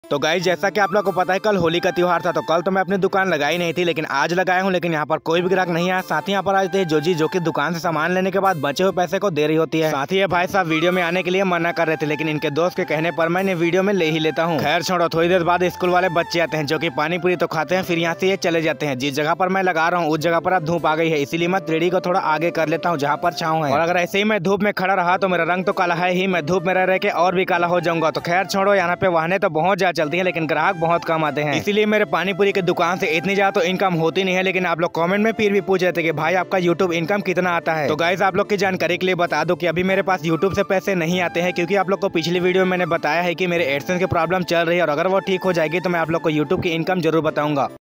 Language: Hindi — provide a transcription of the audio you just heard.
तो गाइस, जैसा कि आप लोग को पता है कल होली का त्योहार था, तो कल तो मैं अपनी दुकान लगाई नहीं थी, लेकिन आज लगाया हूं। लेकिन यहाँ पर कोई भी ग्राहक नहीं आया। साथ ही यहाँ पर आज थे जो कि दुकान से सामान लेने के बाद बचे हुए पैसे को दे रही होती है। साथ ही ये भाई साहब वीडियो में आने के लिए मना कर रहे थे, लेकिन इनके दोस्त के कहने पर मैं इन्हें वीडियो में ले ही लेता हूँ। खैर छोड़ो, थोड़ी देर बाद स्कूल वाले बच्चे आते हैं जो की पानी पूरी तो खाते हैं, फिर यहाँ से ये चले जाते हैं। जिस जगह पर मैं लगा रहा हूँ उस जगह पर अब धूप आ गई है, इसीलिए मैं रेडी को थोड़ा आगे कर लेता हूँ जहाँ पर छाँव है। और अगर ऐसे ही मैं धूप में खड़ा रहा तो मेरा रंग तो काला है ही, मैं धूप में रह के और भी काला हो जाऊंगा। तो खैर छोड़ो, यहाँ पे वाहने तो बहुत ज्यादा चलती है, लेकिन ग्राहक बहुत कम आते हैं, इसीलिए मेरे पानी पूरी की दुकान से इतनी ज्यादा तो इनकम होती नहीं है। लेकिन आप लोग कमेंट में फिर भी पूछ रहे थे कि भाई आपका यूट्यूब इनकम कितना आता है। तो गाइस, आप लोग की जानकारी के लिए बता दूं कि अभी मेरे पास यूट्यूब से पैसे नहीं आते हैं, क्योंकि आप लोग को पिछली वीडियो में मैंने बताया है कि मेरे एडसेंस की प्रॉब्लम चल रही है, और अगर वो ठीक हो जाएगी तो मैं आप लोग को यूट्यूब की इनकम जरूर बताऊंगा।